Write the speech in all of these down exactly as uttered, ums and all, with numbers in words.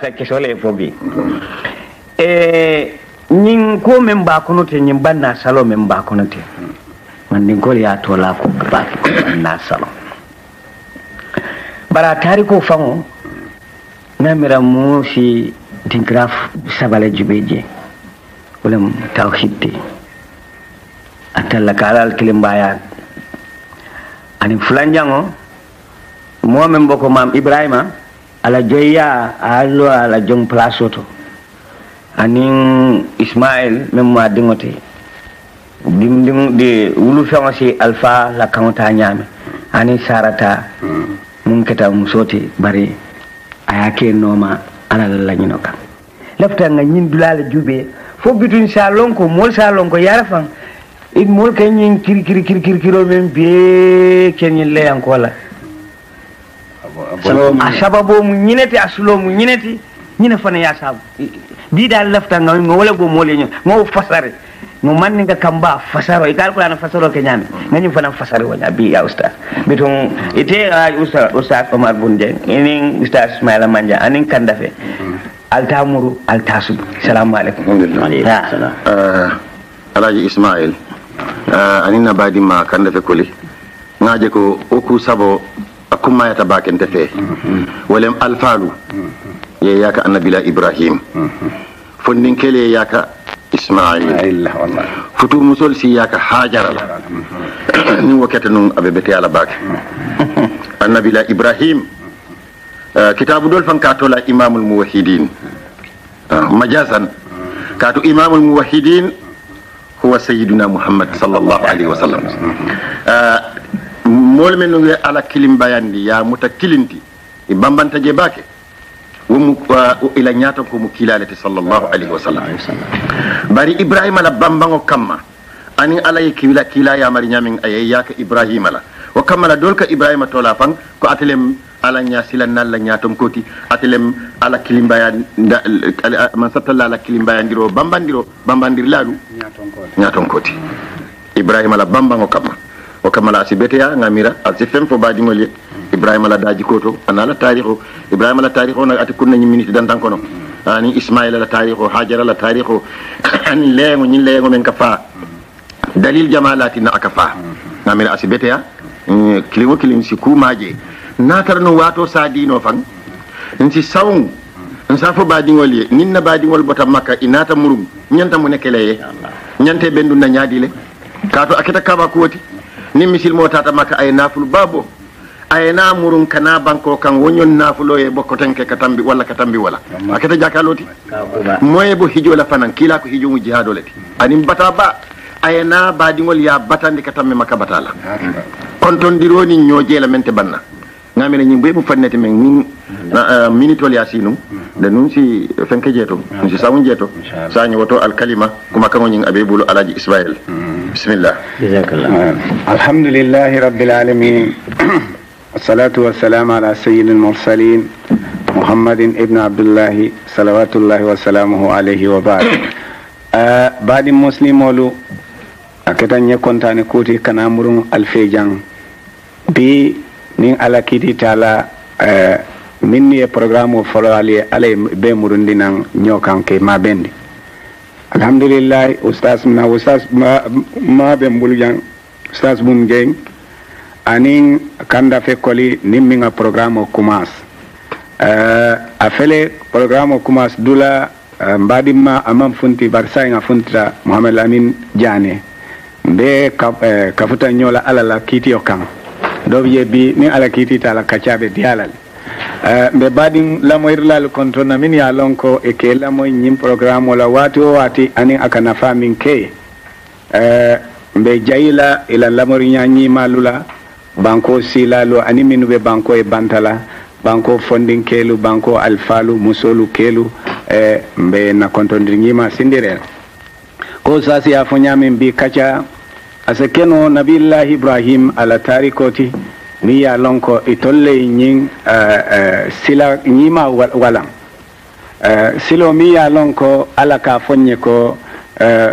ke sole fobi e nyin ko men ba kono te nyin banna salo men ba kono te man din ko ya to la ko ba na salo bara tari ko fango namira mo si dingraf sabale jubeje wala tawhid atalla kalal kilimbaya ani fulanjango mo men boko mam Ibrahima ala joya allo ala jong place oto anin Ismail men ma dingote dim dim de wulu fewasi alfa la kawta nyame ani sarata mun keta musoti bari ayake noma ala la nyino kan lafta nga nyin dulala jube fo bitun sa lonko mol sa lonko yarafan it mol kay nyin kiri kiri kiri kiri kiro men be ken yin le ankola a sababu mu ñineti asulo mu ñineti ñina fana ya sabu di dal lafta nga ngo wala go mole ñu ngo fasare no man nga kamba fasaro e dal ko na fasaro ke ñame nga ñu fana fasare wala bi ya ustaz biton ite ay ustaz ustaz Omar Bunde inin ustaz Ismaila Manja anin kandafe altamuru altasub assalamu alaikum alhamdulillah uh alaji Ismail uh anin nabadi ma kandafe kuli ngaje ko oku sabo akuma ya tabaken tefe walem alfalu ye yaka annabila Ibrahim fondin kele yaka Ismail wallahi futu musol si yaka Hajara ni wakata nun abebete ala bak annabila Ibrahim kitabu dol fan kato la imamul muwahhidin majazan kato imamul muwahhidin huwa sayyiduna Muhammad sallallahu alaihi wasallam mol men ngi ala kilim bayandi ya muta kilinti e bambanta je bake womu ila nyata ko mu kilalati sallallahu alaihi wasallam bari Ibrahim la bambango kamma ani ala kila kila ya mari nyamin ayya ka Ibrahim la wa kamala dolka Ibrahim tola fang ko atelem ala nya silan nalla nyatom koti atelem ala kilim bayan man satalla ala kilim bayandiro bambandiro bambandir ladu nyatom koti Ibrahim la bambango kamma o kamala sibeteya ngamira asifem fo baadi ngol Ibrahima la daji koto anala tarikho Ibrahima la tarikho na ati kunna ni minute dan tankono ani Ismaila la tarikho Hajara la tarikho ani lengo ni lengo men kafa dalil jamalati na akafa ngamira asibeteya kilimo kilim si kumaje natar no wato sadino fang nsi sawung nsa fo baadi ngol ninna baadi ngol bota makka inata murum nyanta mu nekeleye nyante bendu na nyaadile kato akita kaba kuwati ni misil mo tata maka ay naful babo ay na murun kana banko kan wonyon nafulo e bokko tanke katambi wala katambi wala akata jakaloti moye bo hijo la fanan kila ko hijo mu jihado lati anim bata ba ay na badingol ya batandi katambe maka batala kon ton dironi nyoje la mente banna ngamene nyimbe bu fannete men min minitol yasinu de nun si fenke jeto si sawun jeto sañi woto al kalima kuma kamo nyin abebulu alaji Ismail bismillah jazakallah alhamdulillahi rabbil alamin wassalatu wassalamu ala sayyidil mursalin muhammadin ibn abdullah salawatullahi wa salamuhu alayhi wa ba'd badi muslimolu akata nye kontane kuti kana murun alfejan bi nin ala kiti tala uh, min ye programme folo ali ale be murundi nan nyokan ke ma bendi alhamdulillah ustaz na ustaz ma, ma be mbuljan ustaz bum geng anin kanda fe koli nin minga programme kumas uh, afele programme kumas dula uh, mbadima amam funti barsa nga funta Muhammad Amin Jane be ka, uh, kafuta nyola ala la kiti yokan dobiye bi ni ala kiti tala kachabe dialal uh, be badin la moirlal kontona min ya lonko e ke la moy nyim programme wala wati o wati ani akana famin ke uh, be jayila ila la morinya nyi malula banko silalo ani minu be banko e bantala banko funding kelu banko alfalu musolu kelu e uh, be na kontondir nyima sindire ko sasi ya fonyamin bi kacha asekeno nabillahi Ibrahim ala tarikoti ni ya lonko itolle nyin uh, uh, sila nyima walam uh, silo mi ya lonko ala ka fonye ko uh,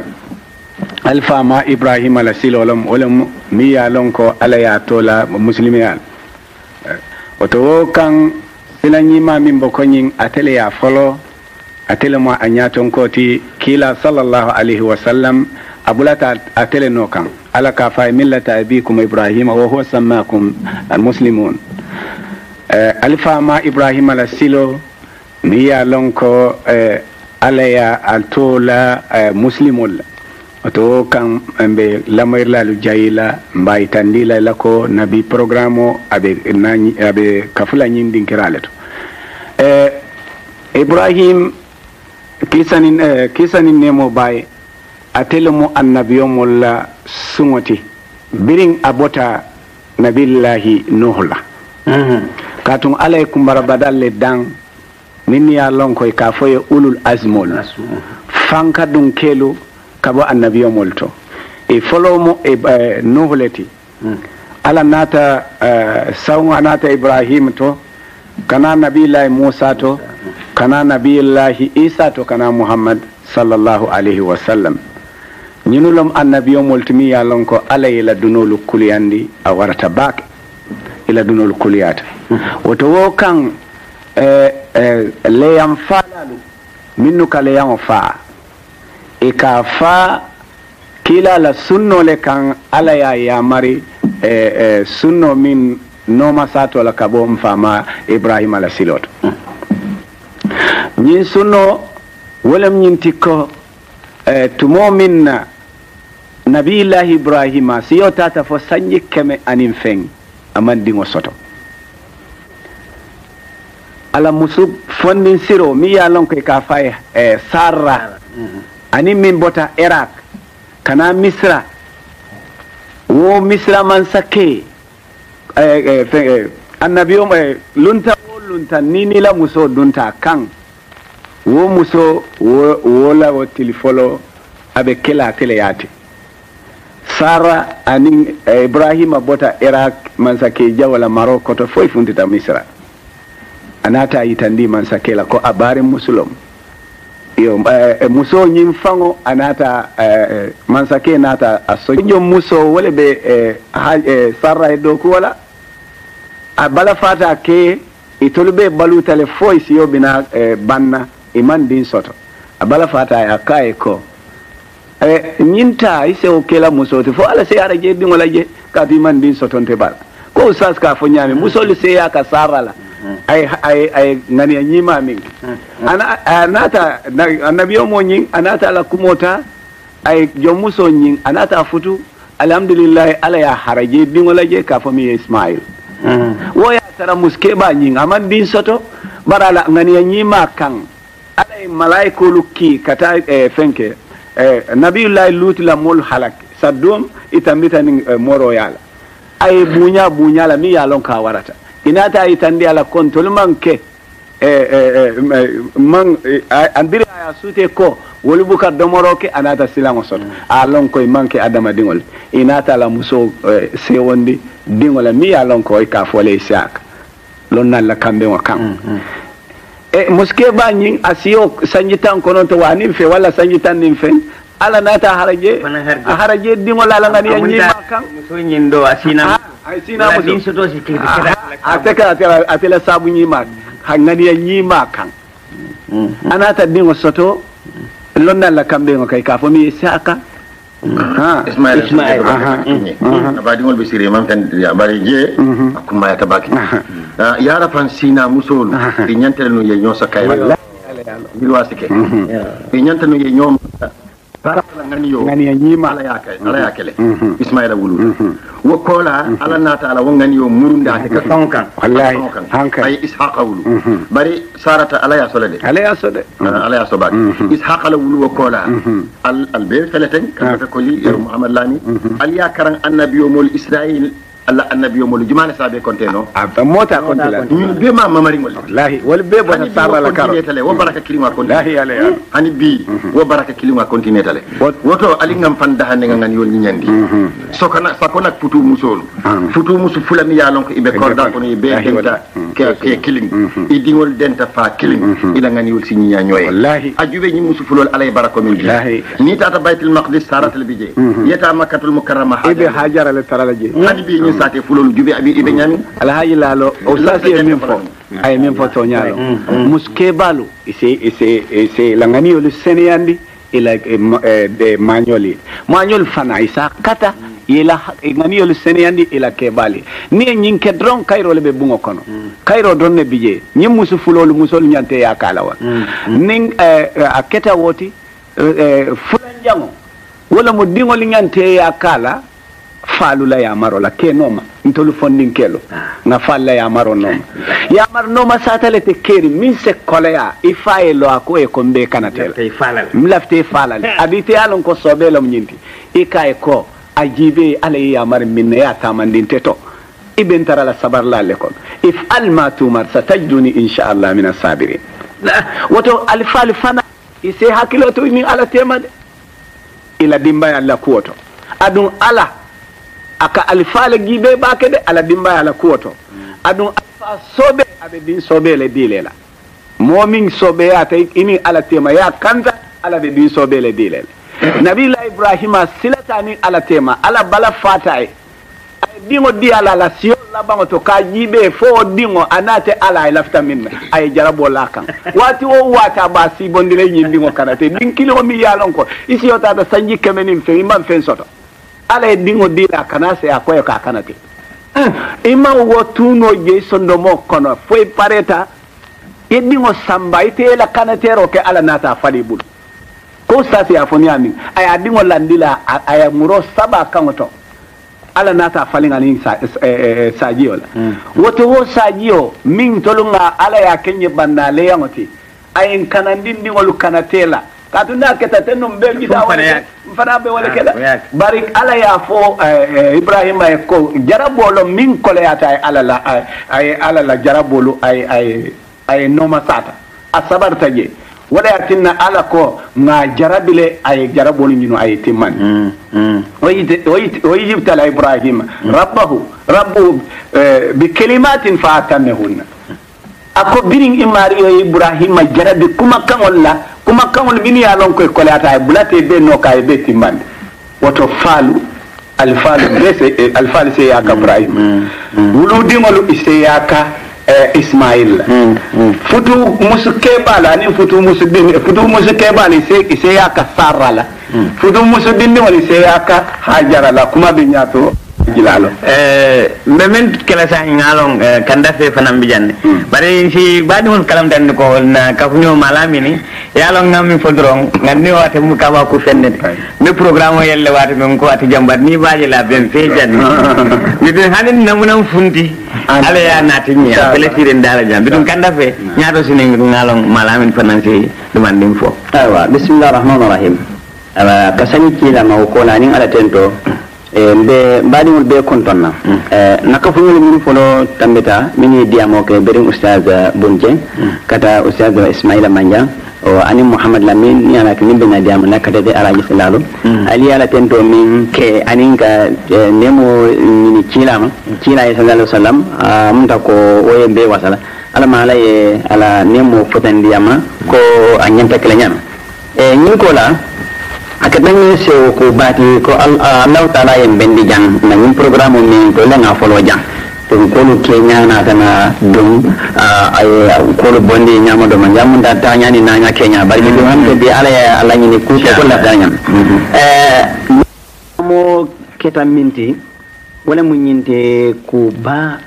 alfa ma Ibrahim ala silo lam olam mi ya lonko ala ya tola muslimiyan uh, oto kan ila ñima min boko ñing atele ya folo atele mo a ñaton koti kila sallallahu alaihi wa sallam abulata atele no kan ala ka fa millata abikum ibrahim wa huwa sammakum almuslimun alfa ma ibrahim ala silo mi ya lonko ala ya altola muslimul to kan be lamayla lu jayila mbay tandila lako nabi programo abe nani abe kafula nyindin kirale to eh ibrahim kisanin eh, kisanin nemo bay atelmo annabiyo mulla sumoti birin abota nabillahi nuhla mhm katun alaykum barabadalle dan minni ya lonko ka foye ulul azmol fanka dun kelu kabo annabiyo molto e follow mo e uh, novelty mm. ala nata uh, sawnga nata ibrahim to kana nabillahi musa to kana nabillahi isa to kana muhammad sallallahu alaihi wasallam ñinulom annabiyo molto mi ya lon ko ala ila dunolu kuliyandi a warata bak ila dunolu kuliyata mm. woto wo kan eh, eh, leyam falalu minnu ka leyam faa e ka fa kila la sunno le kan ala ya yamari eh, eh, sunno min noma sato la kabo mfama ibrahim ala silot ñin sunno wolem ñin tikko eh, tumo minna nabillahi ibrahima siyo tata fo sanji keme anin feng aman dingo soto ala musu fondin siro mi ya lon ko ka fay eh, sarra mm-hmm. ani min bota iraq kana misra wo misra man sake eh, eh, eh, annabiyo eh, lunta wo lunta nini la muso dunta kan wo muso wo, wo la wo tilifolo abe kela tele yati sara ani eh, ibrahima bota iraq man sake jawala maroko to foy fundita misra anata yitandi man sake la ko abare musulum yo uh, muso nyim fango anata uh, mansake nata aso jo muso wala be uh, ha, uh, sarra do ko wala abala fata ke itolbe balu tele foisi yo bina uh, banna iman din soto abala fata ya kai ko uh, nyinta ise o kela muso te fo ala se ara je din wala je ka bi man din soto te bal ko sas ka fo nyame muso le se ya ka sarra la ay ay ay ngani nyima min ana anata annabiyo mo nyin anata la kumota ay jomuso nyin anata futu alhamdulillah ala ya haraje dingola je ka fami ismail wo ya tara muske ba nyin aman din soto barala ngani nyima kan ala malaiko lukki kata e fenke e nabiyullah lut la mul halak sadum itambita ni e, moro yala ay bunya bunya la mi yalon ka warata inata itandi ala kontol manke eh eh man andiri aya sute ko wolu buka domoroke anata silango sot alon koy manke adama dingol inata la muso se wondi dingol mi alon koy ka fole sak lonna la kambe wa kan e muske ba nyin asiyo sanjitan kono to wani fe wala sanjitan nim fe ala nata haraje haraje dingol ala ngani nyi makan muso nyindo asina ay sina muso din soto si kidi ateka atela atela sabu nyi mak hangani ya nyi makan anata dingo soto lonna la kambe ngoy ka fo mi saka ha ismail ismail abadi ngol be sire mam tan ya bari je akuma ya tabaki ya rafan sina musolu di nyantel no ye nyosa kay bilwa sike di nyantel no ye nyom para ngani yo ngani ya nyima ala yakay ala yakele ismaila wulu wo kola ala nata ala wongani yo murunda te ka tonkan wallahi hanka ay ishaqa wulu bari sarata ala ya solade ala ya solade ala ya sobat ishaqa la wulu wo kola al al be feleten ka ko li muhammad lami al ya karan annabiyo mol israil alla annabiyo mol jumana sabe konteno aba mota kontela be ma mamari ngol wallahi wal be bo sarra la karo wo baraka kilima kontela wallahi ala ya hani bi wo baraka kilima kontinetale woto ali ngam fanda hande ngan yol nyandi sokana sakona futu musol futu musu fulani ya lon ko ibe korda ko ni be denta ke ke kilim idingol denta fa kilim ila ngani yol sinyi nyoy wallahi ajube ni musu fulol alay barako min ni tata baitul maqdis saratul bije yeta makkatul mukarrama ibe hajara le taralaje hani bi ni sate fulol jube abi ibe nyami alhaji lalo o sasi min fo ay min fo to nyaalo muske balu ise ise ise la ngani yolu seneyandi ila de mañoli mañol fana isa kata ila ngani yolu seneyandi ila ke bali ni nyin ke dron kayro le be bungo kono kayro don ne bije nyim musu fulolu musol nyante ya kala wa ning a keta woti fulan jango wala mo dingol nyante ya kala falu la ya maro la ke noma ntolu fondin kelo na falla ya maro noma ya mar noma satale te keri min se kolea ifaye lo ako e ko be kanatela mlafte falal abite alon ko sobelo nyinti ikaye ko ajibe alay ya mar min ya tamandin teto ibn tara la sabar la lekon if al ma tumar satajiduni insha Allah min as-sabirin wato al fal fana ise hakilo to min ala temade ila dimba ya la kuoto adun ala aka alifale gibe bake de ala dimba ala kuoto adun alfa sobe abe din sobe le dilela momin sobe ata ini ala tema ya kanta ala de din sobe le dilela nabi la ibrahima silatani ala tema ala bala fatai dingo di ala la sio la bango to ka gibe fo dingo anate ala ila fta minna ay jarabo la kan wati o wata ba si bondile nyindi ngo kanate din kilo mi yalon ko isi yota da sanji kemenin fe imam fen soto ala e dingo dila kana se akoyo ka kanate ima wo tuno je sondo mo kono foi pareta e dingo samba ite la kanatero ke ala nata fali bul ko sasi afoni ami aya dingo landila aya muro saba kangoto ala nata fali ngani sa sajio la woto wo sajio min tolunga ala ya kenye bandale yangoti ayin kanandin dingo lu kanatela katunda keta tenum be gida wala mfana be wala keda barik ala ya fo ibrahima e ko jarabolo min kole ata ala la ay ala la jarabolo ay ay ay noma sata asabar taje wala yatinna ala ko nga jarabile ay jarabolo nyino ay timman wayite wayite wayibta la ibrahima rabbahu rabbu bi kalimatin fa atamehunna ako biring imari ibrahima jarabi kuma kangolla kuma kangol bini ya lon koy kolata bulate be no kay be timande woto falu al falu bese al falu se ya ka ibrahim wulu dingol ise ya ka ismail futu musuke bala ni futu musudin futu musuke bala ise ise ya ka sarala futu musudin ni wali se ya ka hajara la kuma be nyato jilalo eh memen kala sa ngalong kanda fe fanam bijande bare si badul kalam dan ko na kafunyo malami ni yalong ngami fodrong ngani wate mu kawa ku fenne ni programme yelle wate men ko wate jambat ni baaje la ben fe janni mi den hanin namunam funti ala ya nati ni apele siren dala jam bidun kanda fe nyaato sinen ngalong malami fanam si dumandim fo aywa bismillahir rahmanir rahim ala kasani kila ma ko la nin ala tento e be badi mul be kontonna e naka fu ñu min folo tambeta mini diamo ke berin ustaz Bunje kata ustaz Ismaila Manja o ani Muhammad Lamin ni ala kin be na diamo nakata de alaji salalo ali ala tento min ke aninga nemo ni kilama kila ya sallallahu alaihi wasallam mun ta ko oye be wasala ala mala e ala nemo fotan diama ko anyanta kelanyama e ñin ko la akadang se ko bati ko Allah taala en bendi jang na ñum programme mi ko la nga folo jang to ko lu kenya na kana dum ay ko lu bondi nyama do man jamu da ta nyani na nya kenya bari do han be ala ya ala ni ku ko la da nyam eh mo keta minti wala mu nyinte ku ba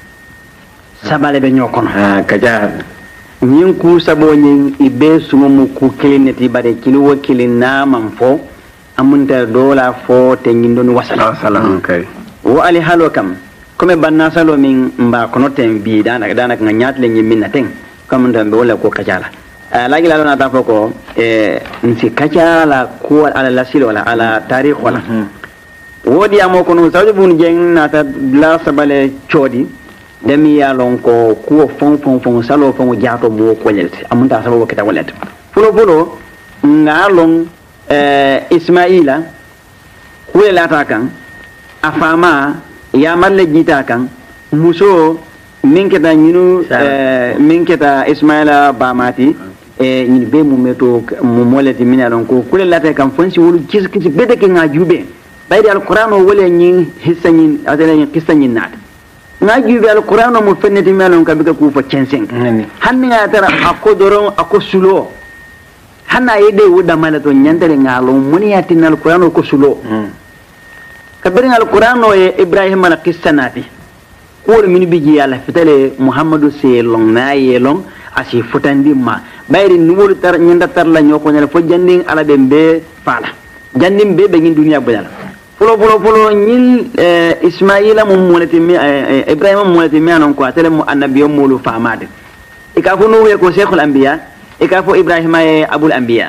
sabale be ñokono ah kaja ñin ku sabo ñin ibe sumo mu ku kelineti bare kili wo kilina man fo amunta dola fo te ñin don wasala salam kay wo ali halo kam comme banna salo min mba kono ten bi dana dana nga ñat le ñin minna ten comme ndam be wala ko kacala la gila lona ta foko e nsi kacala ko ala la silo wala ala tarikh wala wodi amo kono sawde bun jeng na ta la sabale chodi demi ya lon ko ko fon fon fon salo fon jaato mo ko lelte amunta sabo ko ta walete fulo fulo ngalon eh ismaila ko lata kan afama ya malle jita kan muso min keta nyinu eh min keta ismaila bamati e ni be mu meto mu moleti min alon ko ko lata kan fonsi wulu kis kis bede ke ngajube bayde alquran o wala nyi hissa nyi adala nyi kissa nyi nat nga juube alqur'ano mo fenneti melon ka bika ku fo censen hanni nga tara akko doron akko sulo hanna yede wuda mala to nyandere ngalo muni yatin alqur'ano ko sulo kabirin alqur'ano e ibrahim ala qissanati ko min biji yalla fitale muhammadu sallallahu alaihi wasallam asi futandi ma bayri nuwol tar nyanda tar la nyoko nyala fo janding ala be be fala jandim be be ngin duniya badal fulo fulo fulo nyil ismaila mum molati mi ibrahim molati mi anon ko atele mu annabiyo mulu famade ikafu nuwe ko sheikhul anbiya ikafu ibrahima e abul anbiya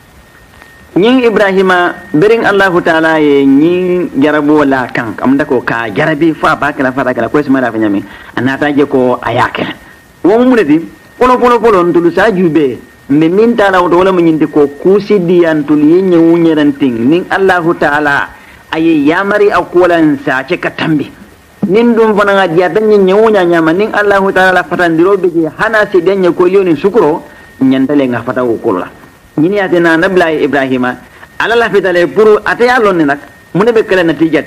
nyin ibrahima bering allah taala e nyin jarabu wala kan am dako ka jarabi fa bakala fa kala ko ismaila fa nyami anata je ko ayakela wo mu mulati polo polo polo ntulu sa jube mbe min taala o wala munyinde ko kusi diyantul yenye wunyeranting nin allah taala ayi yamari akolan sa ce katambi nin dum fana ga dia tan nyen wunya nyama nin allah taala fatandiro be hana se denye ko yoni sukro nyantale nga fata ko kola nyini atena nabla ibrahima ala la fitale puru ataya lonni nak mune be kala natijat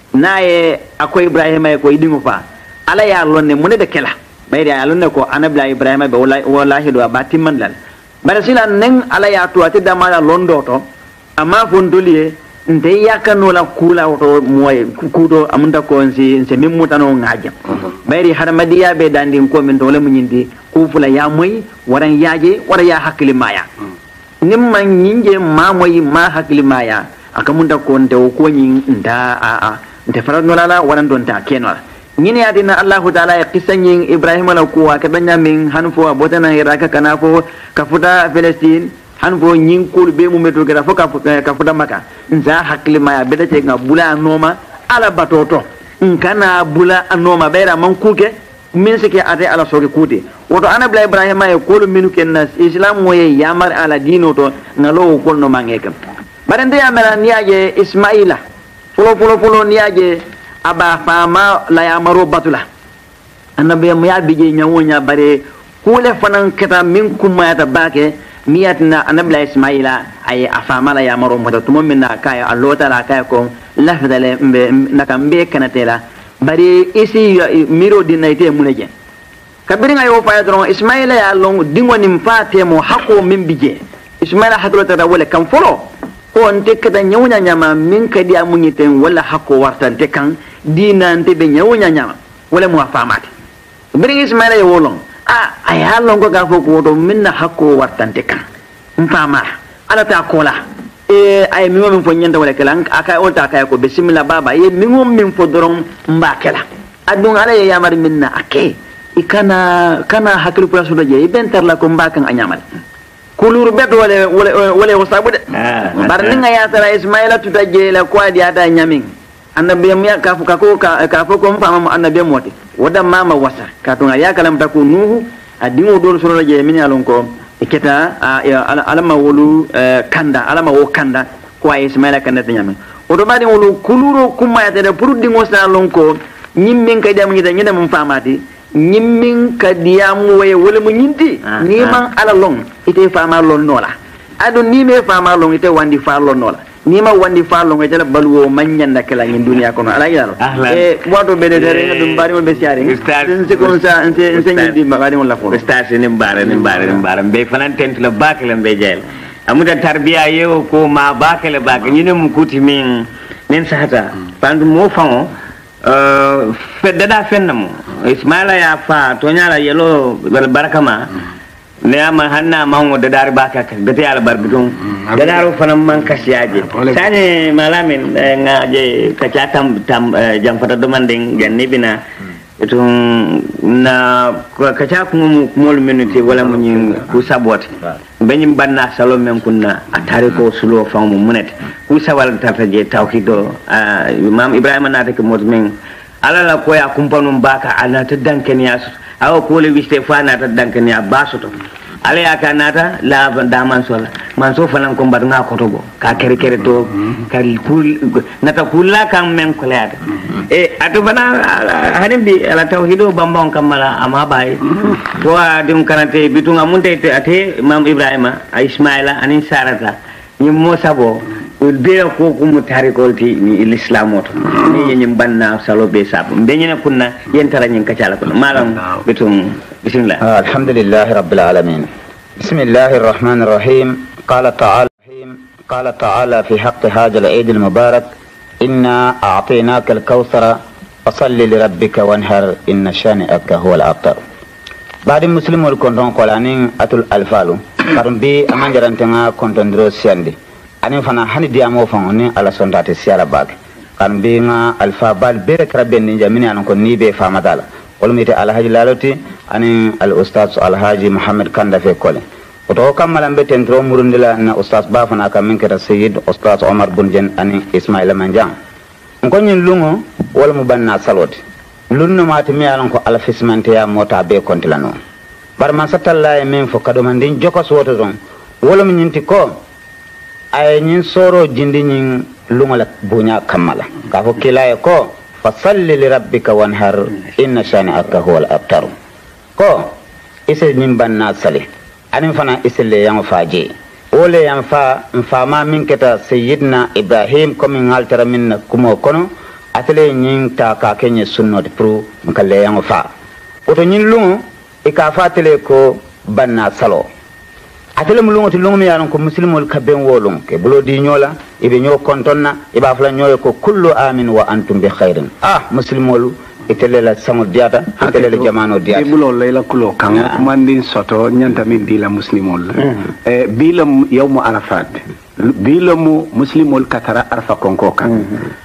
naye akoy ibrahima ko idingu fa ala ya lonne mune be kala bayri ya lonne ko anabla ibrahima be wallahi wallahi do batimman lal bara sila nen ala ya to ati damala londo to amma fondoliye nte yakano la kula to moy kudo amunda ko nsi nse mimutano ngaja bayri harmadiya be dandin ko min to le munyindi ku fula ya moy waran yaje wara ya hakili maya nimman nyinje ma moy ma hakili maya akamunda ko nte ko nyin nda a a nte farano la waran don ta kenwa nyini adina allah taala ya qisanyin ibrahim la ko ka danya min hanfo abotana iraka kana fo kafuta palestine hanfo nyin kul be mu meto gara fo kafuta maka nza hakli maya beda te nga bula noma ala batoto nkana bula noma beira man kuke min sike ate ala soke kuti woto anabla ibrahim ay kul minu kenna islam moye yamar ala dino to ngalo ko no mangeka barende yamara niaje ismaila fulo fulo fulo niaje aba fama la yamaro batula annabi mu ya bije nyawonya bare kule fanan kata min kuma ya tabake miyatina annabi ismaila ay afama la yamaro mata tumo minna kay allota la kay ko lafdale mbe naka mbe kanatela bare isi miro dinaite muneje kabiri ngayo fa yadron ismaila ya long dingo nim fate mo hako min bije ismaila hadrota da wala kan folo ko onte kada nyawnya nyama min kadi amunyiten wala hako wartante kan dina nte be nyawnya nyama wala mu afamati biri ismaila ya wolong a ay halon ko gafo ko do minna hakko wartante kan mfama ala ta kola e ay mi min fo nyanda wala kala aka on ta kay ko bismillah baba ye mi ngom min fo doron mbakela adun ala ya yamar minna ake ikana kana hakil pula sudo je bentar la ko mbakan anyamal kulur bet wala wala wala wasabude barninga ya tara ismaila tutaje la ko adi ada nyamin annabi ya kafu kako kafu ko mfama annabi moti wada mama wasa katunga ya kalam taku nuhu adingo dol sura je min alon ko iketa alama wolu kanda alama wo kanda ko ay ismaila kanda nyame odo badi wolu kuluro kuma ya tede puru dingo sa lon ko nyimmin kay dem nyida nyida mum famati nyimmin ka diamu way wala mu nyinti ni man ala long ite fama lon nola ado ni me fama lon ite wandi fa lon nola ni ma wandi fallo nga jala balwo manyanda kala ngi dunia kono ala yalo e wato be de re dum bari mo be siare sen ko sa sen sen di bari mo la fo station ni bare ni bare ni bare be fanan tent la bakale be jeel amuda tarbiya yewo ko ma bakale bak ni ne mu kuti min nen sahata pandu mo fango euh fedda da fennamo ismaila ya fa to nyala yelo barakama ne ama hanna mango da dar baka kan bete ala barbidon da daro fanam man kasyaje sane malamin ngaje kaca tam tam jam fata do mandeng ganni bina itu na kaca ko mol minute wala mo nyi ku sabote benyim banna salo men kunna atare ko sulo famu munet ku sawal tafaje tawhido imam ibrahima na take modmen ala la ko ya kumpanum baka ana ta dankeniya aw ko le wiste fana ta dankeniya basuto ala ya kanata la da man sola man so fanan ko mbad nga ko togo ka kere kere to kal kul nata kulla kam men ko leata e atu bana hanim bi ala tawhido bambon kamala ama bay to adim kanate bitunga munte ate imam ibrahima ismaila anin sarata ni mo sabo be ko ko mutarikolti ni l'islam oto ni nyim banna salo be sab be nyina kunna yentara nyin kacala ko malam bitum bismillah alhamdulillah rabbil alamin bismillahir rahmanir rahim qala ta'ala قال تعالى في حق هذا العيد المبارك إنا أعطيناك الكوثر فصل لربك وانهر إن شانئك هو الأبتر بعد مسلم والكونتون قولانين أتل الفالو قرن بي أمان جرانتنا كونتون درو سياندي أنين فانا هني ديامو فانوني على سندات السيارة باك قرن بي نا الفابال بيرك ربين نيجا مني أنكو نيبي فامدالا ولميتي الحاج لالوتي أنين الأستاذ الحاج محمد كندا في كولي oto kammalan be tentro murundila na ustaz bafana ka min keta sayyid ustaz Omar Bunjen ani Ismaila Manjang ko nyin lungo wala mu banna saloti lunno mati mi alon ko alfismante ya mota be kontilano bar man satalla e min fo kado man din joko soto don wala mu nyinti ko ay nyin soro jindi nyin lungo la bunya kammala ka fo kilaye ko fasalli li rabbika wanhar inna shani'aka huwal abtar ko ise nyin banna sali anin fana isille yang faje ole yang fa mfama min keta sayyidina Ibrahim ko min altara min kumo kono atele nyin ta ka kenye sunnot pro mkalle yang fa oto nyin lungo e ka fatele ko banna salo atele mu lungo ti lungo mi yaron ko muslimol kabben wolon ke bulo di nyola ibe nyo kontonna iba fala nyoy ko kullu amin wa antum bi khairin ah muslimol itelela sango diata itelela jamano diata ibulo layla kulo kan mandin soto nyanta min dila muslimol e bilam yawmu arafat bilamu muslimol katara arfa konko kan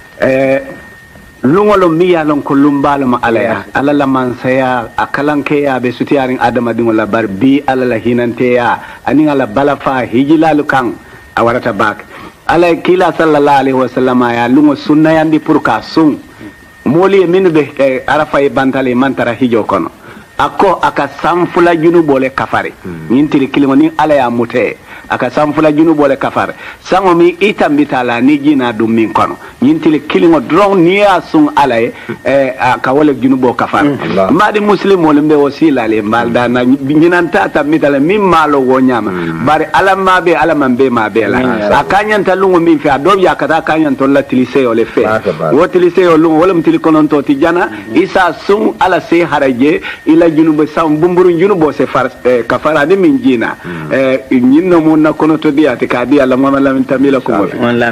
e lungolo miya lon ko lumbalo ma alaya alala man saya akalanke ya be sutiyarin adama din wala bar bi alala hinante ya ani ala balafa hijilalu kan awarata bak ala kila sallallahu alaihi wasallam ya lungo sunna yandi pour ka sun moli min be eh, arafa e bantale mantara hijo kono akko aka samfula junubole kafare nyintiri mm. kilimo ni ala ya mute aka samfula junubole kafare sango mi itambitala ni jina dum min kono nyintiri kilimo dron ni asun ala e eh, aka wala junubo kafare mm. madi muslim wala mbe wasila le malda na nyinanta tambitala min malo wo nyama mm. bari ala mabe ala mambe mabe la mm. akanyanta lungo min fi adob ya kata akanyanto la tilise ole fe wo tilise yo lungo wala mtili kono to tijana mm. isa sun ala se haraje ila junubo sam bumburu junubo se far eh, kafara de min jina mm. eh nyinno mo na kono to diati ka di alla mama lamin tamila ko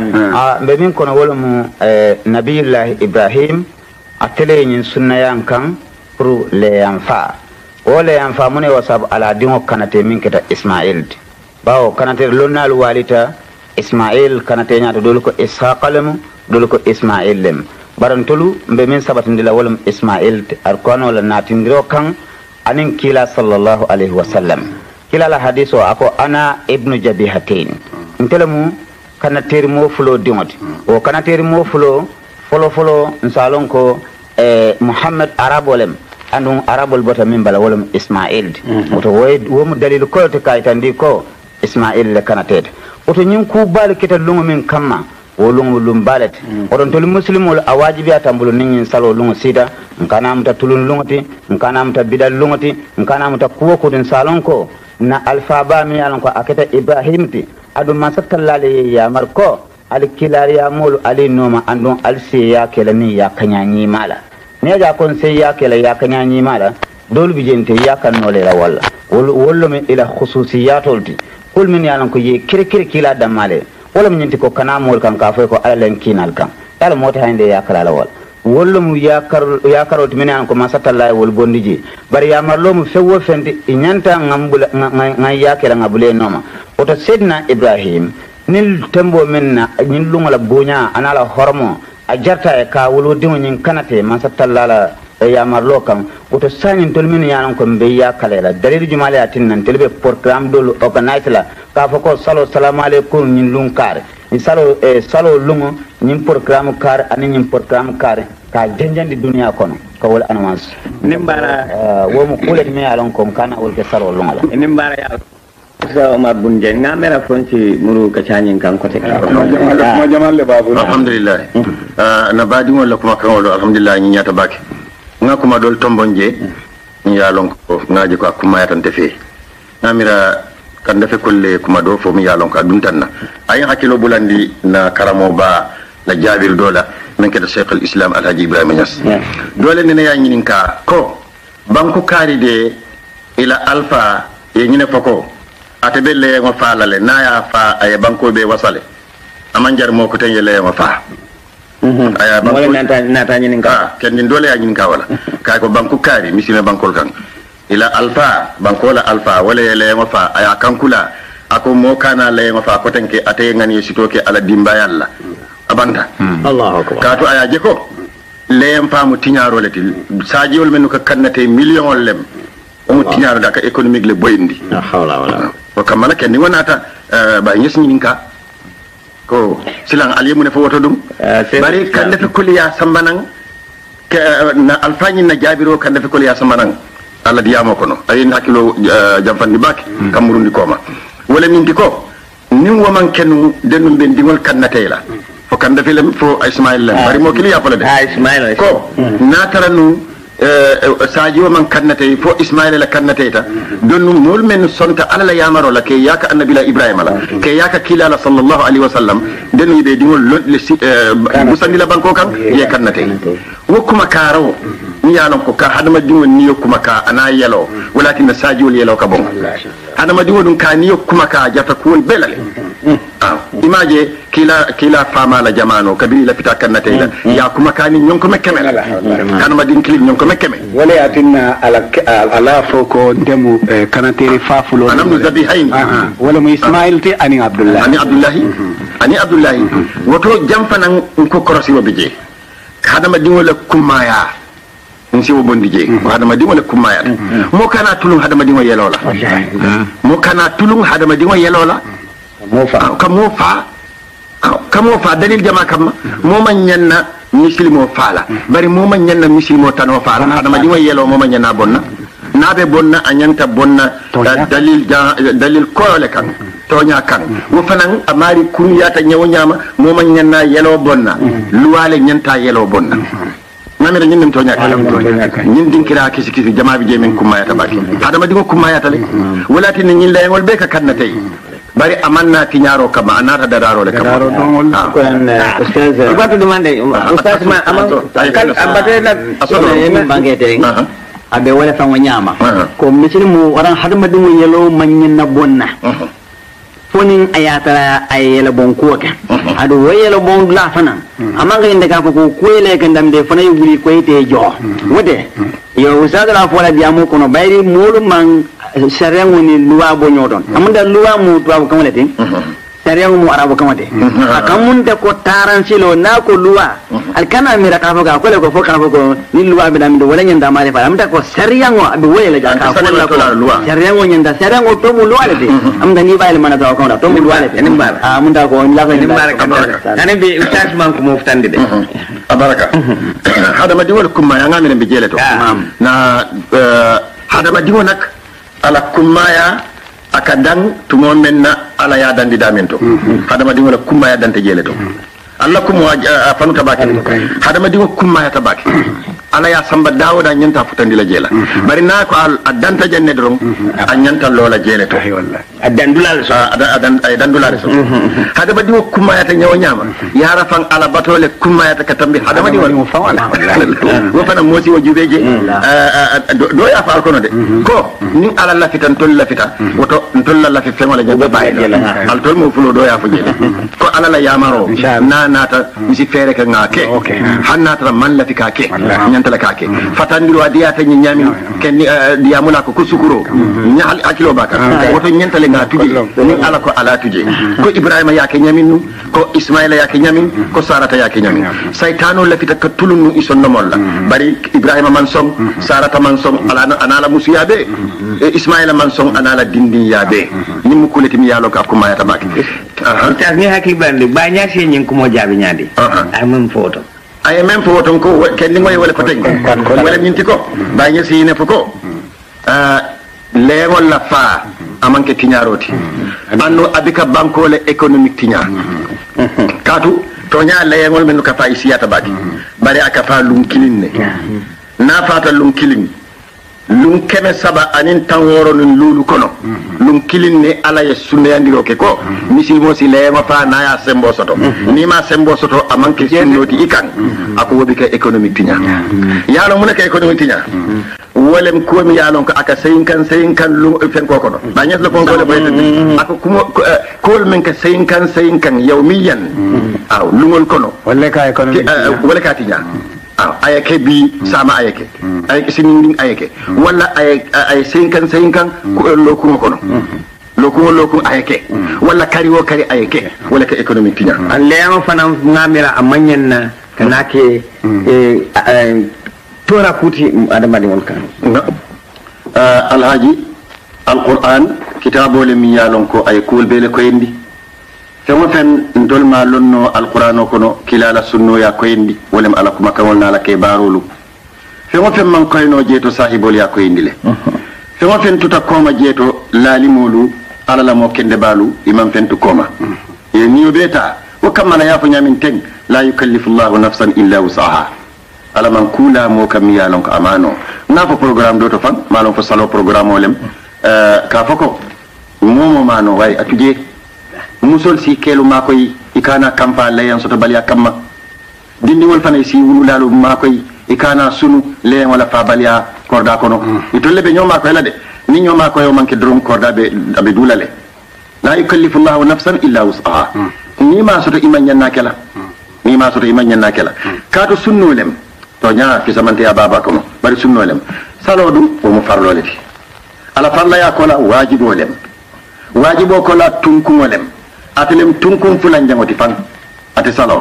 ah be min kono wala mu eh, nabiyullah Ibrahim atele nyin sunna yan kan pour le yanfa wala yanfa mun wasab ala dingo kanate min keta Ismail bawo kanate lonnal walita Ismail kanate nyaata dol ko ishaqalem dol ko Ismail lem barantolu mbe min sabatindila wolum Ismail arkono la natindiro kan anin kila sallallahu alaihi wasallam kila la hadiso ako ana ibnu jabihatin ntelemu kana termo fulo dimoti o kana termo fulo folo folo nsalon ko eh, Muhammad arabolem andun arabol bota min bala wolum Ismail oto woy womu dalil ko to kaytandi ko Ismail le kana tet oto nyin ku bal kita lungo min kamma wolungu lumbalet odon tol muslimul awajibi atambulu nin salo lungu sida nkana amta tulun lungoti nkana amta bidal lungoti nkana amta kuwo kudin salon ko na alfaba mi alon ko aketa Ibrahim ti adu masakallale ya marko al kilariya mul ali noma andon alsi ya kelani ya kanyanyi mala ne ja kon sai ya kela ya kanyanyi mala dol bijente ya kannole la walla wol wollo min ila khususiyatolti kul min yalan ko ye kirkir kila damale wala min nyinti ko kana mol kan ka fay ko alalen kinal kan dal mota hande ya kala wal wollo mu yakar yakarot min an ko masatallahi wol bondiji bari ya marlo mu fewo fendi nyanta ngambula ngai yakira ngabule noma oto sedna Ibrahim nil tembo minna nyin lungola bunya anala hormo a jarta e ka wolo dimo nyin kanate masatallahi ya marlo kan oto sanin tolmin yanan ko be ya kala dalil jumale atin nan telbe program dol organize la ka fa ko salo salamu alaikum nyin lun kar ni salo e salo lungo nyin program kar ani nyin program kar ka janjandi dunia kono ko wal anwas nimbara wo mu kulet me alon ko kana wol ke salo lungo la nimbara ya sa Omar Bunje ngamera fonci muru kacanyin kan kote ka mo jamal le babu alhamdulillah na badi wala kuma kan wala alhamdulillah nyi nyata bake nga kuma dol tombonje ya lon ko ngaji ko kuma yatante fe namira kan dafe kolle kuma do fo mi yalon ka dun tanna ay hakilo bulandi na karamo ba la jabir dola men ke da Sheikh al-Islam Alhaji Ibrahima Niass dole ne ya nyinin ka ko banku kari de ila alfa ye nyine fako atebe le ngo fa lale na ya fa ay banko be wasale amanjar mo ko tan yele ngo fa aya banko wala nata nata nyinin ka ken din dole ya nyinin ka wala kay ko banku kari misina bankol kan ila alfa bankola alfa wala yele ngo fa aya kankula ako mo kana le ngo fa ko tanke ate ngani sitoke ala dimba yalla abanta Allahu akbar kato aya je ko leyam faamu tiñaro leti sajiwol men ko kannate million lem o tiñaro da ka économique le boyndi la hawla wala o kamala ken ni wonata ba ñesni ninka ko silang alimu ne fo woto dum bari kan def kuliya sambanan na alfani na jabiro kan def kuliya sambanan alla diyamo kono ay hakilo jamfandi bak kamurundi koma wala min diko ni woman kenu denum ben dingol kannate la fo kan dafi lem fo Ismaïl lem bari mo kili ya fala de ah Ismaïl ko na taranu saji o man kannate fo Ismaïl la kannate ta donu mol men sonta ala la yamaro la ke yaka annabi la Ibrahima la ke yaka kila la sallallahu alaihi wasallam denu be dingol le musandi la banko kan ye kannate wokuma karo ni yalon ko ka hadama dingol ni yokuma ka ana yelo walakin saji wol yelo ka bon hadama dingol dun ka ni yokuma ka jata ko belale imaje kila kila fama la jamano kabiri la fita kannate la ya kuma kani nyon ko mekkeme kan ma din clip nyon ko mekkeme wala atinna ala ala foko ndemu kanateri fafulo anam nu zabihain wala mu Ismaïl te ani Abdullah ani Abdullah ani Abdullah woto jamfanan ko korosi wo bije hadama din wala kumaya nsi wo bondi je hadama din wala kumaya mo kana tulum hadama din wo yelola mo kana tulum hadama din wo yelola mofa kamo fa kamo fa dalil jama kam mo man nyanna muslimo fala bari mo man nyanna muslimo tano fala adama di wayelo mo man nyanna bonna nabe bonna anyanta bonna dalil dalil koole kan tonya kan wo fanan amari kun yata nyawo nyama mo man nyanna yelo bonna luwale nyanta yelo bonna namira ñindum toña ka ñin dinkira kisi kisi jama bi jemen kumaya tabaki adama di ko kumaya tale walati ni ñin layngol be ka kanna tay bari amanna tiñaro kama anata dadaro le kama dadaro don ko en ustaz ko demande ustaz ma ama kal abate la min bangete abe wala fa nyama ko mislimu waran hadama di mo yelo manyin na bonna fonin ayata ayela bon ko ka ado wayelo bon la fana amanga inde ka ko ko ele kan damde fana yuguri ko ite jo wode yo ustaz la fola diamo kono bayri mulu man sariyangu ni luwa bo nyodon amunda luwa mu tuwa ko kamale tin sariyangu mu arabo kamate akamunde ko taran silo na ko luwa alkana mira ka foga ko le ko foka ko ni luwa be damde wala nyanda male fa amunda ko sariyangu be wele ja ka ko la ko sariyangu nyanda sariyangu to mu luwa le amunda ni bayil mana taw ko to mu luwa le ni bar amunda ko la ko ni bar ka ane bi ustaz man ko muftande de abaraka hada ma diwal kuma ya ngamene be jele to na hada ma diwo nak ala kummaya aka dan tumo menna ala ya dan di damento hadama di wala kummaya dan te jele to alla kum fanu tabaki hadama di kummaya tabaki ala ya samba dawda nyanta futandi la jela bari na ko adanta janne drom anyanta lola jele to wallahi adan dulal so adan adan dulal so hadama di kummaya ta nyawo nyama ya rafan ala batole kummaya ta katambi hadama di wala fa wala wo fana mosi wo jubeje do ya fa ko no de ko ni ala la fitan tol la fita woto tol la fi fengola jaba bayla al tol mo fulo do ya fu jele ko ala la yamaro na nata misi fere ka ngake hannata man la fikake nyanta la kake fatandiro adiya tan nyami ken diyamula ko kusukuro nyal akilo baka woto nyanta le ngatuje ni ala ko ala tuje ko ibrahima yake nyamin ko ismaila yake nyamin ko sarata yake nyamin saytano la fitaka tulunu isonno molla bari ibrahima man som sarata man som ala anala musiyabe ismaila man som anala dindin yabe nimu kuleti mi yalo ka ko mayata baki ustaz ni hakli bande ba nyasi nyin ko mo jabi nyadi ay mem foto ay mem foto ko ken ni ngoy wala ko tay wala minti ko ba nyasi ne fuko euh legol la fa amanke tiñaroti anno abika bankole économique tiña katu to nya legol men ka fa isiyata baki bari aka fa lum kilinne na fata lum kilin lum keme saba anin tan woro nun lulu kono lum kilinne ala ye sunne yandiro ke ko misil mo si le ma fa na ya sembo soto ni ma sembo soto amanke sunnoti ikan ako wobi ka economic tinya ya no mun ka economic tinya wolem ko mi yalon ko aka sayin kan sayin kan lu fen ko ko ba ñes la ko ko le bayta ako ko ko men ka sayin kan sayin kan yawmiyan aw lungol kono wala ka economic wala ka tinya ayake bi sama ayake ayake sininding ayake wala ay ay senkan senkan ko lokumo kono lokumo lokum ayake wala kari wo kari ayake wala ka economic tinya an lema fana ngamira amanyen na kanake e tora kuti adama de wonkan alhaji alquran kitabo le mi yalon ko ay kul bele ko yendi femo fen ndol ma lonno alqur'ano kono kilala sunno ya ko yendi wolem ala kuma kawol nala ke barulu femo fen man koyno jeeto sahibol ya ko yendi le femo fen tuta koma jeeto lalimolu ala la mo kende balu imam fen tu koma e niyo beta o kamana ya fo nyamin teng la yukallifu allah nafsan illa wusaha ala man kula mo kam yalon ko amano na fo programme do to fan malon fo salo programme olem euh ka foko momo mano way atuje musol si kelu makoy ikana kampa layan soto baliya kamma dindi wol fanay si wulu lalu makoy ikana sunu layan wala fa baliya korda kono itolle be nyoma ko lade ni nyoma ko yo manke drum korda be abe dulale la yukallifu allah nafsan illa wus'aha ni ma soto iman yanna kala ni ma soto iman yanna kala kato sunnolem to nya fi samante ya baba kono bari sunnolem salodu o mo farloleti ala farla ya kola wajibolem wajibo kola tunkumolem atelem tunkum fulan jangoti fan ate salo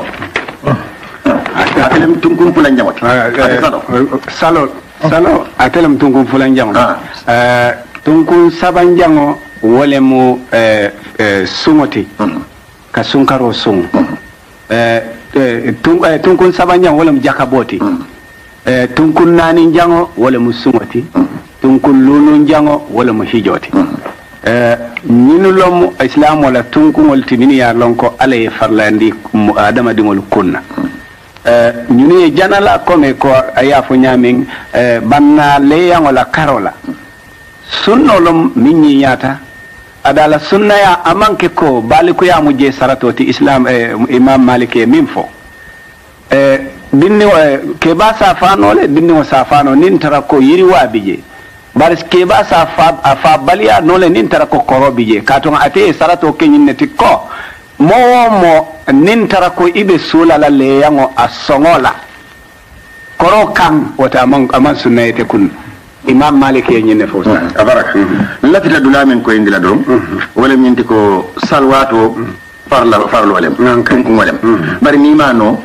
atelem tunkum fulan jangoti ate salo salo salo atelem tunkum fulan jangoti eh tunkum saban jango wolemu eh sungoti ka sunkaro sung eh tunkum saban jango wolemu jakaboti eh tunkum nani jango wolemu sungoti tunkum lunu jango wolemu hijoti eh ñinu lom islam wala tunkungol timini ya lonko ala e farlandi adama dingol kunna eh ñuni e janala comme ko aya fo nyamin eh banna leya wala karola sunnolom minni yata adala sunna ya amanke ko baliku ya muje saratoti islam eh, imam maliki min fo eh dinni ke ba sa fanole dinni wa safano nin tarako yiri wabije baris keba sa fa afa balia nole nin tara ko korobi je katon ate sarato kenyin neti ko mo mo nin tara ko ibe sula la le yango asongola koro kan wata man aman sunnayete kun imam malik yenye ne fosa abarak lati da dulamen ko indila dum wala nyinti ko salwato farla farlo walem kan ko walem bari ni mano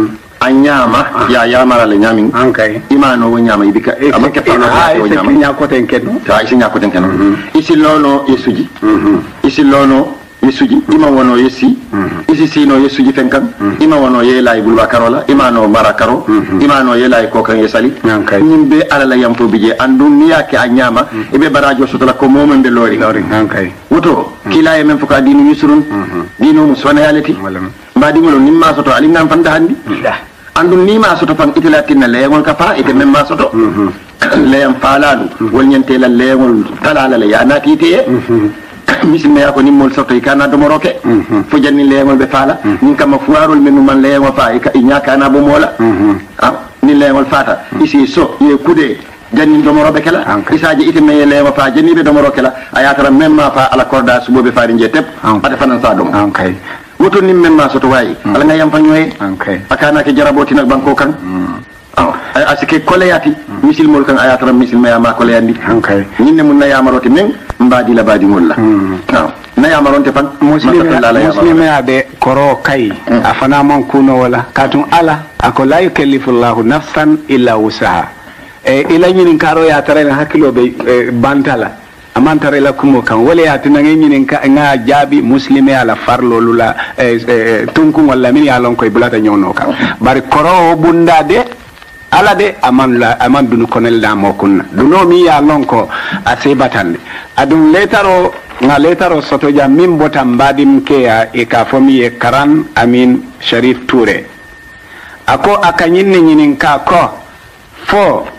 anyama ya yamara le nyamin ankay imano wo nyama ibika amake farlo wo nyama nya ko ten ken ta isi nya ko ten ken isi lono yesuji isi lono yesuji ima wono yesi isi sino yesuji fenkan ima wono yela ibulwa karola imano marakaro imano yela ko kan yesali nimbe ala la yampo bije andun niya ke anyama ibe barajo sotola ko momen be lori lori ankay woto kila yemen fuka dinu yusrun dinu muswana yalati mbadi ngolo nimma soto ali ngam fanda handi andun nima soto fan itilatinna leengol ka fa ite memma soto leem faalalu wol nyentela leengol talala le yanati ite misilme ya ko nimmol soto ikana do moroke fo janni leengol be faala nin kam fuarol menu man leengol fa e nyakana bo mola ah ni leengol fata isi so ye kude janni do morobe kala isaji ite me leengol fa janni be do moroke la ayatara memma fa ala korda subobe faari je tep ade fanan sa dum ankay woto nim men ma soto wayi ala nga yam fa ñoy okay akana ke jaraboti nak banko kan ah asike koleyati misil mol kan ayatara misil ma ma koleyandi okay ñinne mun na yamaroti men mbadi la badi mol la ah na yamaronte fan muslim muslim ya be koro kai afana man kuno wala katun ala ako la yukallifu allah nafsan illa wusaha e ila ñinin karo ya tare hakilo be bantala amantare la kumo kan wala ya tinange nyinin ka nga jabi muslime ala farlo lula tunku wala min ya lon koy bulata nyono kan bari koro bunda de ala de aman la aman dunu konel da mo kunna duno mi ya lon ko asebatande adun letaro nga letaro soto jam min botam badim ke ya e ka fomi e karan amin sharif touré ako akanyinni nyinin ka ko fo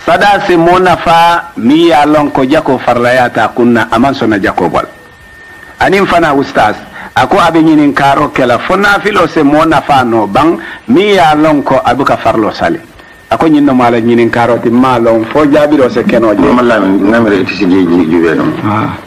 sada se mona fa mi ya lon ko jako farlayata kunna aman sona jako bol anin fana ustaz ako abe nyinin karo kala fona filo se mona fa no bang mi ya lon ko abuka farlo sale ako nyinno mala nyinin karo ti malon fo jabiro se keno je malla ngamre tisi jeji jube non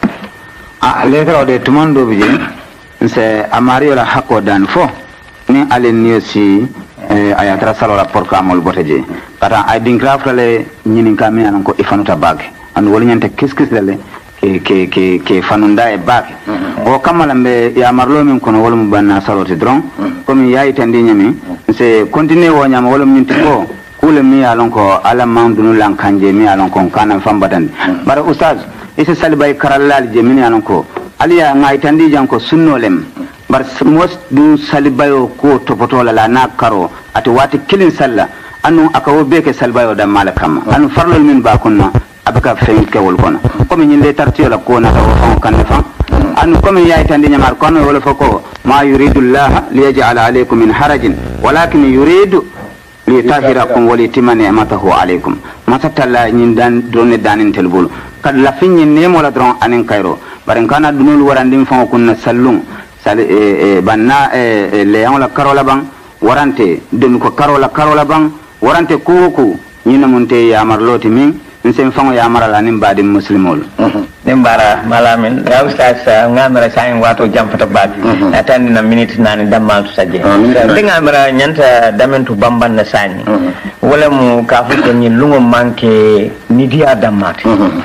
ah letra de tumondo bije se amari la hako dan fo ni alen niosi eh, ayatra salola porka amol boteje kata ay dingraf le nyinin kami anan ko ifanuta bag an wol nyante kiskis le ke ke ke ke fanunda e bag o kamala be ya marlo min kono wol mu banna salote dron komi yayi tandi nyami se continue wo nyama wol min ko kule mi alon ko ala mandunu lan kanje mi alon ko kana fambadan bara ustaz ise salibay karallal je min alon ko aliya ngai tandi jan ko sunnolem bar mos du salibayo ko topotola la na karo ati wati kilin salla anu akawo beke salibayo da malakam anu farlol min ba kunna abaka fen kewol kono comme nyin le tartiyo la ko na ko fon kan fa anu comme yaay tandi nyamar kono wala foko ma yuridu allah liyaj'ala alaykum min harajin walakin yuridu liyutahhirakum wa litimma ni'matahu alaykum masatalla nyin dan drone danin telbul kad la finni nemo la dron anen kayro barin kana dunul warandim fa kunna sallun sal e banna e leon la karola bang warante dum ko karola karola bang warante kuku nyina munte ya marloti min nsen fango ya marala nim badi muslimol nim bara malamin ya ustaz ngamara sayin wato jamfata bad atandi na minute nani damma to sajje dinga mara nyanta damentu bamban na sani wala mu kafu ko nyi lungo manke ni dia dammati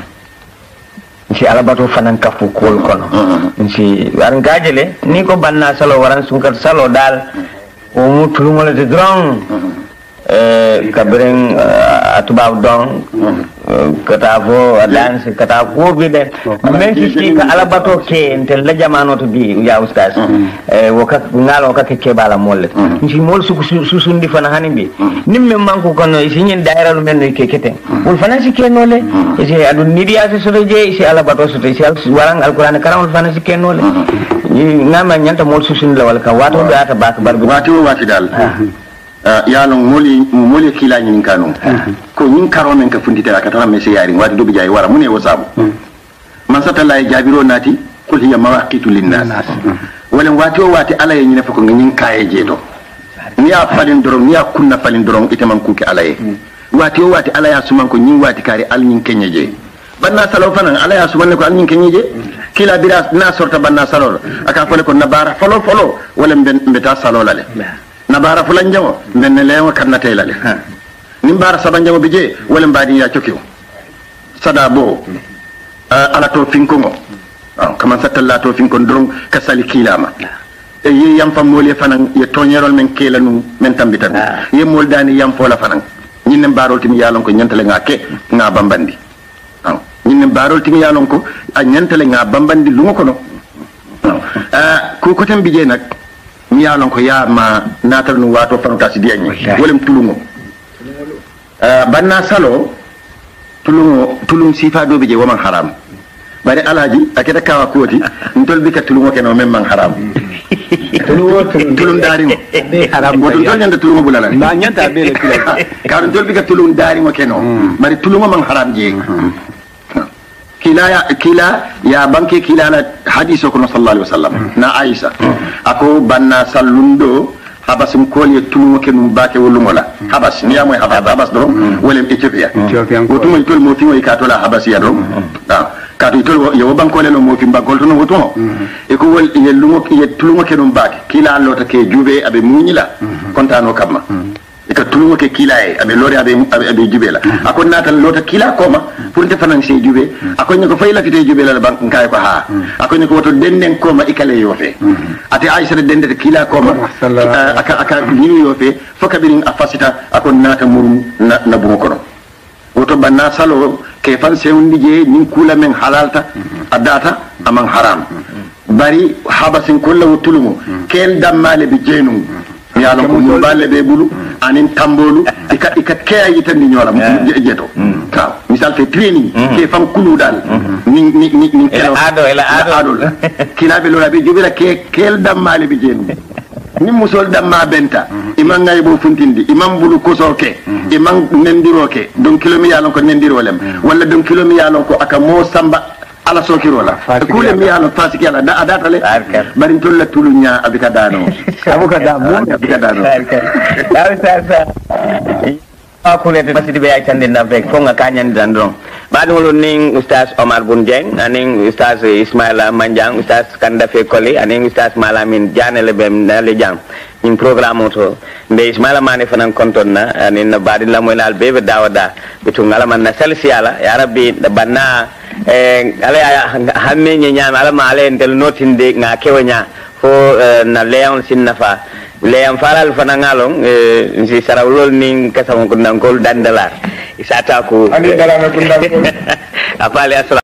ci alabato fanan kafu kol kono ci waran gajele ni ko banna salo waran sunkar salo dal o mu tulungol de drong eh kabren atubaw dong katavo dance katavo bide men ci ka alabato ke entel la jamano to bi ya ustaz eh wokat ngalo ka ke bala molle ci mol su su sundi fana hanimbi nimme manko kono ci nyen daira lu men ke kete wol fana ci kenole ci adu nidia se so je ci alabato so ci warang alquran karam fana ci kenole ngama nyanta mol su sundi la wal ka wato da ta bak bar wato wati dal ya non moli moli kila nyin kanu ko nyin karo men ka fundita ka tan me se yari wadi do bijay wara mune wasabu man satalla e jabiro nati kul hiya mawaqitu linnas wala wati o wati ala e nyina fa ko nyin kaye jeto ni ya falin dorom ni ya kunna falin dorom ite man kuke ala e wati o wati ala ya suman ko nyin wati kare al nyin kenye je banna salo fanan ala ya suman ko al nyin kenye je kila bira na sorta banna salo aka fole ko nabara folo folo wala mbeta salo lale nabara fulan jamo men leewa kannate lale nim bara saban jamo bije wala mbadi ya cokio sada bo ala to finko ngo kama satalla to finko ndron kasali kilama e yi yam fam mole fanan ye toñerol men kelanu men tambitan ye mol dani yam fola fanan ñinne barol timi yalon ko ñantale nga ke nga bambandi ñinne barol timi yalon ko a ñantale nga bambandi lu ko no ko ko tan bije nak mi yalon ko ya ma natal no wato fantasi diagne wolem tulungo euh banna salo tulungo tulung sifa do bije waman haram bari alaji akeda kawa koti ntol bika tulungo keno mem man haram tulungo tulun dari mo be haram bo tol nyanda tulungo bulala ma nyanta be le tulungo ka ntol bika tulun dari mo keno bari tulungo man haram je kila ya kila ya banke kila la hadiso ko sallallahu alaihi wasallam na aisha ako banna sallundo habasum kolye tulumo kenum bake wolumola habas niya moy habas habas do wolem ethiopia wotu moy tol mo fi moy katola habas ya do ah katu tol yo bankole lo mo fi bankol to no wotu e ko wol ye lumo ye tulumo kenum bake kila lota ke jube abe muñila kontano kamma e ka tulumo ke kila e abe lori abe abe jube la akon natal lota kila koma pour te fanan se jube akon ne ko fay la fite jube la bank kay ko ha akon ne ko woto denden koma ikale yo fe ate aisha dende kila koma aka aka ni yo fe fokabirin afasita akon nata murum na na bu ko woto banna salo ke fan se undi je nin kula men halalta adata amang haram bari habasin kullu tulumo kel damale bi jenum yalla ko mo balle be bulu anin tambolu ika ika kay yitandi ñola jeto ta misal fe training ke fam kulu dal ni ni ni kelo ado ela ado kila be lola be jubira ke kel damale bi jenu ni musol damma benta e iman ngay bo funtindi imam bulu kosoke imam nendiroke don kilomi yalon ko nendirolem walla don kilomi yalon ko aka mo samba ala sokirola kule mi yalon fasiki ala da adata le bari tolla tulunya abika dano abuka da mo abika dano dawi sa sa akule te masidi be ay tande na bek fonga kanyan dandron badul ning ustaz Omar Bun Jeng aning ustaz Ismaila Manjang ustaz Kandafe Koli aning ustaz Malamin Janele bem na le jang ning programme to be Ismaila Mane fanan konton na anin na badi la moy lal bebe dawada bitu ngala man na salsiala ya rabbi da banna eh ala hamme nyanya ala ma ale ndel notinde nga kewanya fo na leon sinnafa leon faral fanangalong eh si sarawlol ning kasam ko nangol dandalar isata ko ani dalana ko ndangol apale